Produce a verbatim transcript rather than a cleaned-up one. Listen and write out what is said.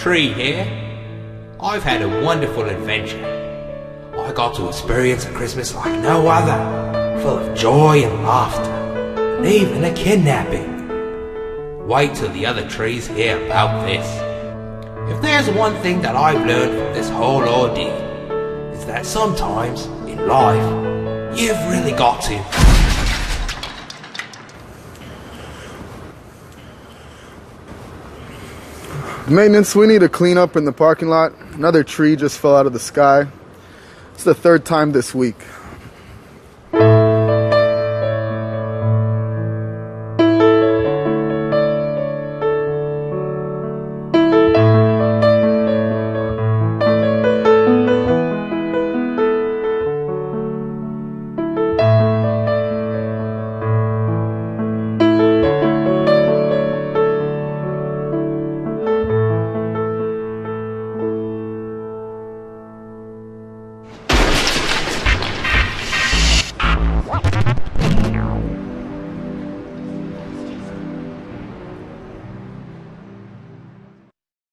Tree here. I've had a wonderful adventure. I got to experience a Christmas like no other, full of joy and laughter, and even a kidnapping. Wait till the other trees hear about this. If there's one thing that I've learned from this whole ordeal, it's that sometimes, in life, you've really got to. Maintenance, we need to clean up in the parking lot. Another tree just fell out of the sky. It's the third time this week.